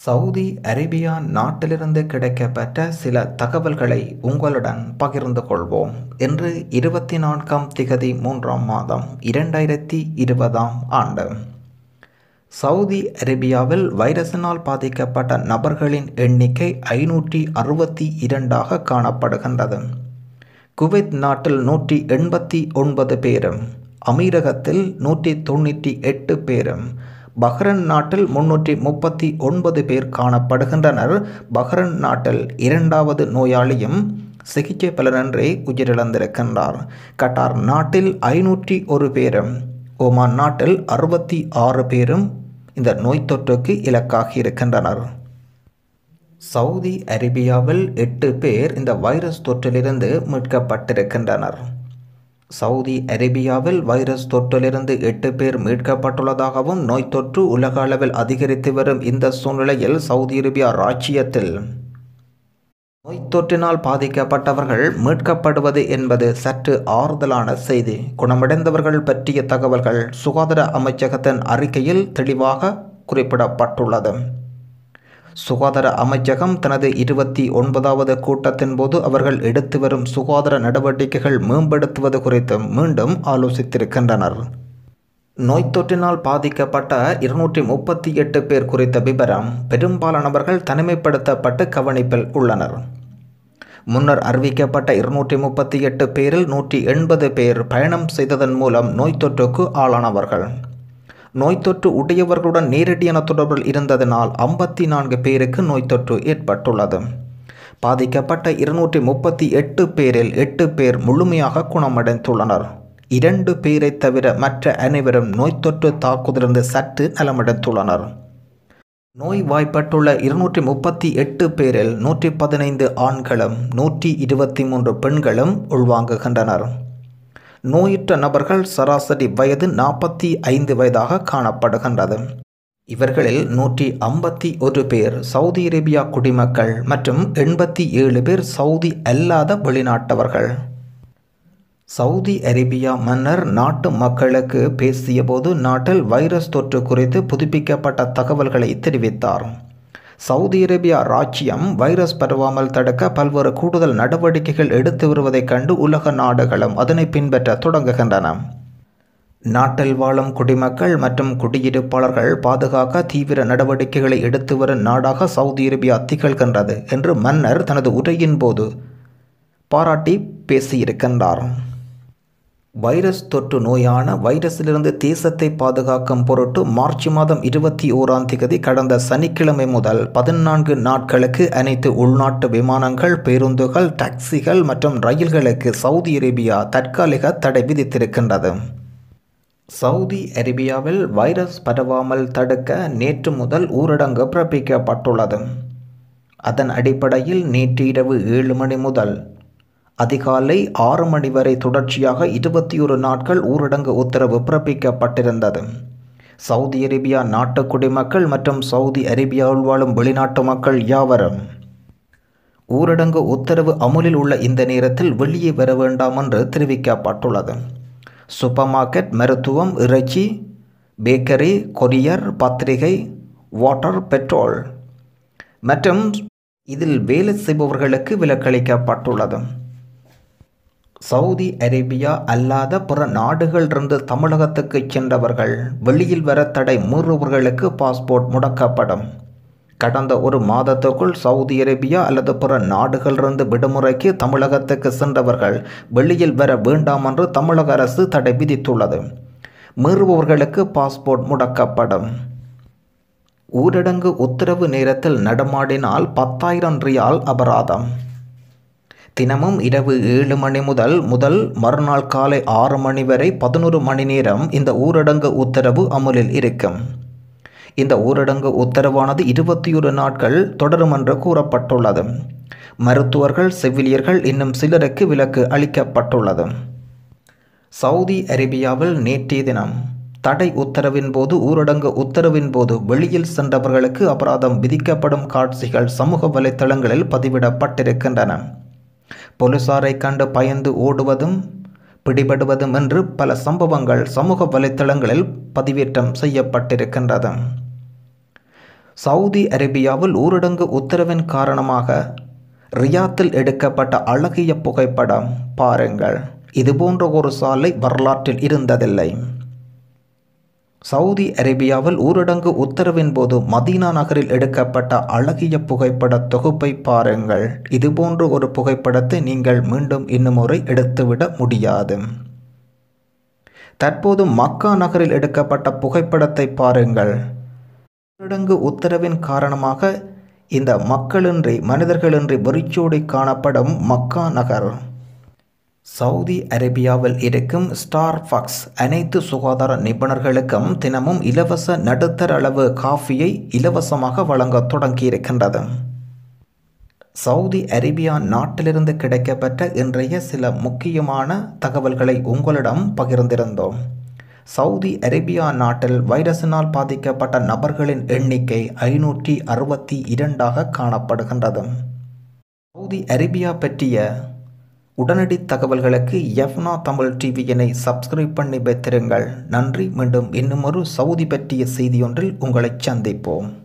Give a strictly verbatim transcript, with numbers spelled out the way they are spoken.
Saudi Arabia நாட்டிலிருந்து கிடைக்கப்பெற்ற சில தகவல்களை உங்களுடன் பகிர்ந்து கொள்வோம். இன்று இருபத்தி நான்காம் திகதி மூன்றாம் மாதம் இரண்டாயிரத்தி இருபதாம் ஆண்டு. சவுதி அரேபியாவில் வைரஸினால் பாதிக்கப்பட்ட நபர்களின் எண்ணிக்கை ஐநூற்றி அறுபத்தி இரண்டாக காணப்படுகின்றது. குவைத் நாட்டில் நூற்றி எண்பத்தி ஒன்பது பேரும், அமீரகத்தில் நூற்றி தொண்ணூற்றி எட்டு பேரும், பஹ்ரைன் நாட்டில் முன்னூற்றி முப்பத்தி ஒன்பது பேர் காணப்படுகின்றனர். பஹ்ரைன் நாட்டில் இரண்டாவது நோயாளியும் சிகிச்சை பலனின்றி உயிரிழந்திருக்கின்றார். கட்டார் நாட்டில் ஐநூற்றி ஒரு பேரும், ஒமான் நாட்டில் அறுபத்தி ஆறு பேரும் இந்த நோய் தொற்றுக்கு இலக்காகி இருக்கின்றனர். சவுதி அரேபியாவில் எட்டு பேர் இந்த வைரஸ் தொற்றிலிருந்து மீட்கப்பட்டிருக்கின்றனர். சவுதி அரேபியாவில் வைரஸ் தொற்றிலிருந்து எட்டு பேர் மீட்கப்பட்டுள்ளதாகவும், நோய் தொற்று உலக அளவில் அதிகரித்து வரும் இந்த சூழ்நிலையில் சவுதி அரேபியா ராச்சியத்தில் நோய் தொற்றினால் பாதிக்கப்பட்டவர்கள் மீட்கப்படுவது என்பது சற்று ஆறுதலான செய்தி. குணமடைந்தவர்கள் பற்றிய தகவல்கள் சுகாதார அமைச்சகத்தின் அறிக்கையில் தெளிவாக குறிப்பிடப்பட்டுள்ளது. சுகாதார அமைச்சகம் தனது இருபத்தி ஒன்பதாவது கூட்டத்தின் போது அவர்கள் எடுத்து வரும் சுகாதார நடவடிக்கைகள் மேம்படுத்துவது குறித்து மீண்டும் ஆலோசித்திருக்கின்றனர். நோய் தொற்றினால் பாதிக்கப்பட்ட இருநூற்றி முப்பத்தி எட்டு பேர் குறித்த விவரம் பெரும்பாலானவர்கள் தனிமைப்படுத்தப்பட்டு கவனிப்பில் உள்ளனர். முன்னர் அறிவிக்கப்பட்ட இருநூற்றி முப்பத்தி எட்டு பேரில் நூற்றி எண்பது பேர் பயணம் செய்ததன் மூலம் நோய் தொற்றுக்கு ஆளானவர்கள். நோய் தொற்று உடையவர்களுடன் நேரடியான தொடர்பில் இருந்ததனால் ஐம்பத்தி நான்கு பேருக்கு நோய் தொற்று ஏற்பட்டுள்ளது. பாதிக்கப்பட்ட இருநூற்றி முப்பத்தி எட்டு பேரில் எட்டு பேர் முழுமையாக குணமடைந்துள்ளனர். இரண்டு பேரை தவிர மற்ற அனைவரும் நோய் தொற்று தாக்குதலிருந்து சற்று நலமடைந்துள்ளனர். நோய் வாய்ப்பட்டுள்ள இருநூற்றி முப்பத்தி எட்டு பேரில் நூற்றி பதினைந்து ஆண்களும் நூற்றி இருபத்தி மூன்று பெண்களும் உள்வாங்குகின்றனர். நோயுற்ற நபர்கள் சராசரி வயது நாற்பத்தி ஐந்து வயதாக காணப்படுகின்றது. இவர்களில் நூற்றி ஐம்பத்தி ஒரு பேர் சவுதி அரேபியா குடிமக்கள் மற்றும் எண்பத்தி ஏழு பேர் சவுதி அல்லாத வெளிநாட்டவர்கள். சவுதி அரேபியா மன்னர் நாட்டு மக்களுக்கு பேசிய போது நாட்டில் வைரஸ் தொற்று குறித்து புதுப்பிக்கப்பட்ட தகவல்களை தெரிவித்தார். சவுதி அரேபியா ராச்சியம் வைரஸ் பரவாமல் தடுக்க பல்வேறு கூடுதல் நடவடிக்கைகள் எடுத்து வருவதைக் கண்டு உலக நாடுகளும் அதனை பின்பற்ற தொடங்குகின்றன. நாட்டில் வாழும் குடிமக்கள் மற்றும் குடியிருப்பாளர்கள் பாதுகாக்க தீவிர நடவடிக்கைகளை எடுத்து வரும் நாடாக சவுதி அரேபியா திகழ்கின்றது என்று மன்னர் தனது உரையின் போது பாராட்டி பேசியிருக்கின்றார். வைரஸ் தொற்று நோயான வைரஸிலிருந்து தேசத்தை பாதுகாக்கும் பொருட்டு மார்ச் மாதம் இருபத்தி ஓராம் தேதி கடந்த சனிக்கிழமை முதல் பதினான்கு நாட்களுக்கு அனைத்து உள்நாட்டு விமானங்கள், பேருந்துகள், டாக்ஸிகள் மற்றும் ரயில்களுக்கு சவுதி அரேபியா தற்காலிக தடை விதித்திருக்கின்றது. சவுதி அரேபியாவில் வைரஸ் பரவாமல் தடுக்க நேற்று முதல் ஊரடங்கு பிறப்பிக்கப்பட்டுள்ளது. அதன் அடிப்படையில் நேற்று இரவு ஏழு மணி முதல் அதிகாலை ஆறு மணி வரை தொடர்ச்சியாக இருபத்தி ஒரு நாட்கள் ஊரடங்கு உத்தரவு பிறப்பிக்கப்பட்டிருந்தது. சவுதி அரேபியா நாட்டு குடிமக்கள் மற்றும் சவுதி அரேபியாவில் வாழும் வெளிநாட்டு மக்கள் யாவரும் ஊரடங்கு உத்தரவு அமுலில் உள்ள இந்த நேரத்தில் வெளியே வர வேண்டாம் என்று தெரிவிக்கப்பட்டுள்ளது. சூப்பர் மார்க்கெட், மருத்துவம், இறைச்சி, பேக்கரி, கொரியர், பத்திரிகை, வாட்டர், பெட்ரோல் மற்றும் இதில் வேலை செய்பவர்களுக்கு விலக்களிக்கப்பட்டுள்ளது. சவுதி அரேபியா அல்லாத பிற நாடுகளிலிருந்து தமிழகத்துக்கு சென்றவர்கள் வெளியில் வர தடை மீறுபவர்களுக்கு பாஸ்போர்ட் முடக்கப்படும். கடந்த ஒரு மாதத்துக்குள் சவுதி அரேபியா அல்லது பிற நாடுகளிலிருந்து விடுமுறைக்கு தமிழகத்துக்கு சென்றவர்கள் வெளியில் வர வேண்டாம் என்று தமிழக அரசு தடை விதித்துள்ளது. மீறுபவர்களுக்கு பாஸ்போர்ட் முடக்கப்படும். ஊரடங்கு உத்தரவு நேரத்தில் நடமாடினால் பத்தாயிரம் ரியால் அபராதம். தினமும் இரவு ஏழு மணி முதல் முதல் மறுநாள் காலை ஆறு மணி வரை பதினொரு மணி நேரம் இந்த ஊரடங்கு உத்தரவு அமுலில் இருக்கும். இந்த ஊரடங்கு உத்தரவானது இருபத்தி ஒரு நாட்கள் தொடரும் என்று கூறப்பட்டுள்ளது. மருத்துவர்கள், செவிலியர்கள் இன்னும் சிலருக்கு விலக்கு அளிக்கப்பட்டுள்ளது. சவுதி அரேபியாவில் நேற்றைய தினம் தடை உத்தரவின் போது ஊரடங்கு உத்தரவின் போது வெளியில் சென்றவர்களுக்கு அபராதம் விதிக்கப்படும் காட்சிகள் சமூக வலைத்தளங்களில் பதிவிடப்பட்டிருக்கின்றன. போலீசாரை கண்டு பயந்து ஓடுவதும் பிடிபடுவதும் என்று பல சம்பவங்கள் சமூக வலைத்தளங்களில் பதிவேற்றம் செய்யப்பட்டிருக்கின்றது. சவுதி அரேபியாவில் ஊரடங்கு உத்தரவின் காரணமாக ரியாத்தில் எடுக்கப்பட்ட அழகிய புகைப்படம் பாருங்கள். இதுபோன்ற ஒரு சாலை வரலாற்றில் இருந்ததில்லை. சவுதி அரேபியாவில் ஊரடங்கு உத்தரவின் போது மதீனா நகரில் எடுக்கப்பட்ட அழகிய புகைப்பட தொகுப்பை பாருங்கள். இதுபோன்ற ஒரு புகைப்படத்தை நீங்கள் மீண்டும் இன்னும் முறை எடுத்துவிட முடியாது. தற்போது மக்கா நகரில் எடுக்கப்பட்ட புகைப்படத்தை பாருங்கள். ஊரடங்கு உத்தரவின் காரணமாக இந்த மக்களின்றி மனிதர்களின்றி வெறிச்சோடி காணப்படும் மக்கா நகர். சவுதி அரேபியாவில் இருக்கும் ஸ்டார்பக்ஸ் அனைத்து சுகாதார நிபுணர்களுக்கும் தினமும் இலவச நடுத்தர அளவு காஃபியை இலவசமாக வழங்க தொடங்கியிருக்கின்றது. சவுதி அரேபியா நாட்டிலிருந்து கிடைக்கப்பெற்ற இன்றைய சில முக்கியமான தகவல்களை உங்களிடம் பகிர்ந்திருந்தோம். சவுதி அரேபியா நாட்டில் வைரஸினால் பாதிக்கப்பட்ட நபர்களின் எண்ணிக்கை ஐநூற்றி அறுபத்தி இரண்டாக காணப்படுகின்றது. சவுதி அரேபியா பற்றிய உடனடி தகவல்களுக்கு எஃப்னா தமிழ் டிவியினை சப்ஸ்கிரைப் பண்ணி வைத்திருங்கள். நன்றி. மீண்டும் இன்னும் ஒரு சவுதி பற்றிய செய்தியொன்றில் உங்களை சந்திப்போம்.